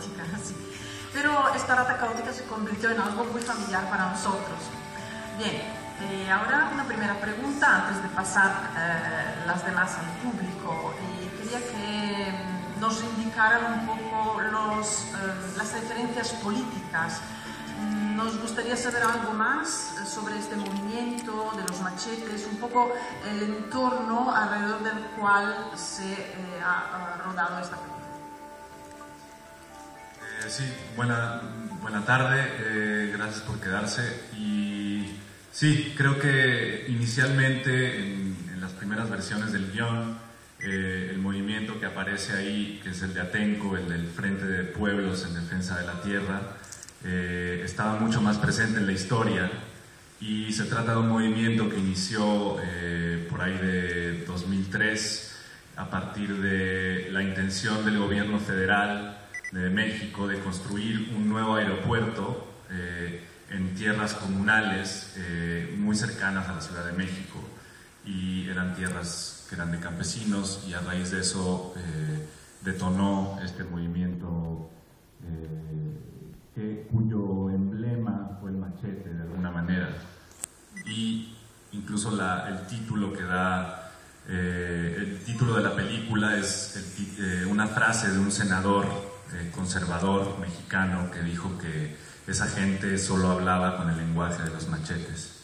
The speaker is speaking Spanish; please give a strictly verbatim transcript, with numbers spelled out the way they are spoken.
caótica, sí. Pero esta rata caótica se convirtió en algo muy familiar para nosotros. Bien, eh, ahora una primera pregunta antes de pasar eh, las demás al público. Y quería que nos indicaran un poco los, eh, las referencias políticas. Nos gustaría saber algo más sobre este movimiento de los machetes, un poco el entorno alrededor del cual se eh, ha, ha rodado esta película. Eh, sí, buena, buena tarde, eh, gracias por quedarse. Y sí, creo que inicialmente en, en las primeras versiones del guión, eh, el movimiento que aparece ahí, que es el de Atenco, el del Frente de Pueblos en Defensa de la Tierra, Eh, estaba mucho más presente en la historia, y se trata de un movimiento que inició eh, por ahí de dos mil tres a partir de la intención del gobierno federal de México de construir un nuevo aeropuerto eh, en tierras comunales eh, muy cercanas a la Ciudad de México, y eran tierras que eran de campesinos, y a raíz de eso eh, detonó este movimiento eh, Que, cuyo emblema fue el machete de alguna manera, y incluso la, el título que da, eh, el título de la película es el, eh, una frase de un senador eh, conservador mexicano que dijo que esa gente solo hablaba con el lenguaje de los machetes.